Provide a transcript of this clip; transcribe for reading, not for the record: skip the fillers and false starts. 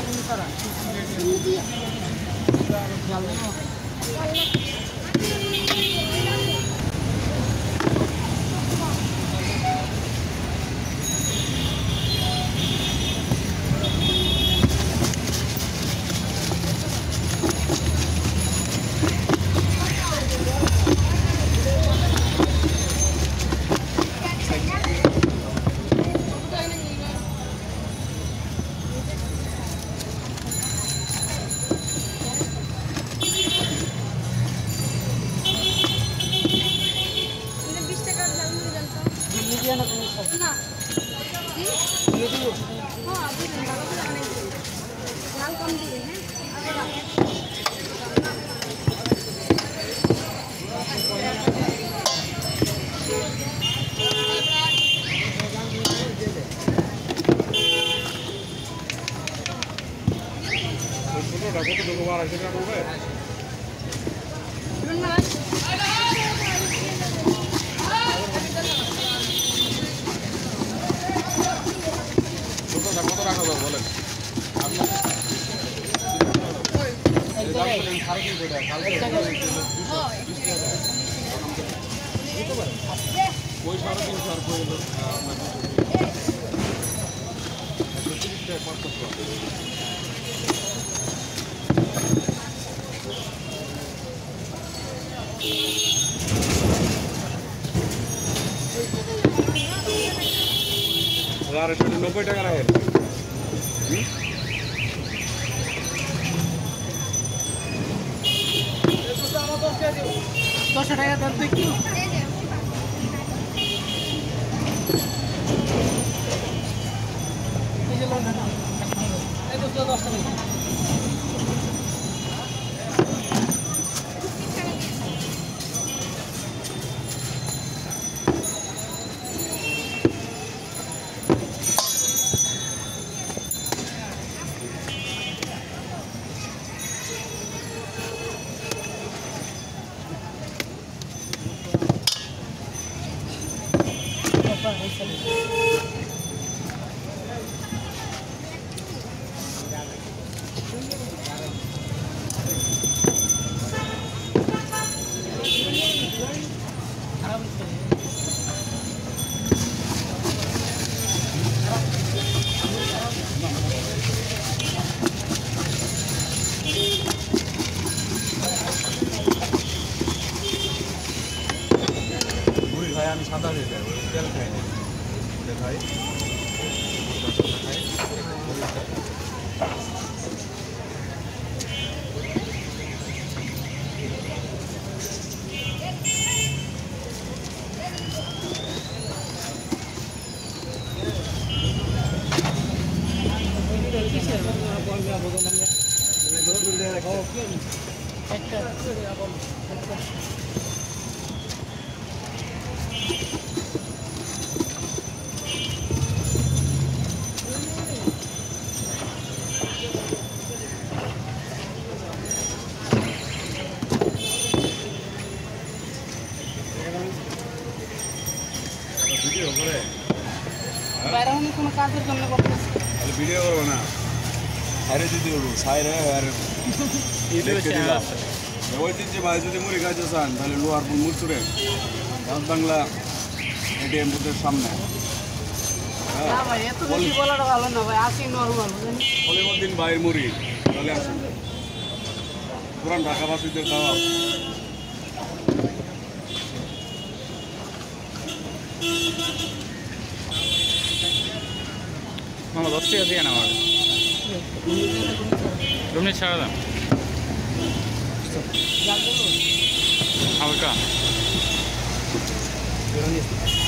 $90 টাকা রাখেন। 10 টাকা দেন তো একটু। এই যে লন্ডন এই তো 10 টাকা। আমি সাদা হয়ে যায় তেল খাই না খাই ভিডিও করবো না সাইরে যদি সাইরে আর ঐতিহ্যবাহী যদি মুড়ি খাইতে চান তাহলে লোহারপুর মুরচুরে বাংলা এটিএম বুথের সামনে কলিমুদ্দিন ভাইয়ের মুড়ি চলে আসুন পুরান ঢাকাবাসীদের খাওয়া মামা 10 টাকা দিয়ে না আমার রুমে ছাড়া দাম হালকা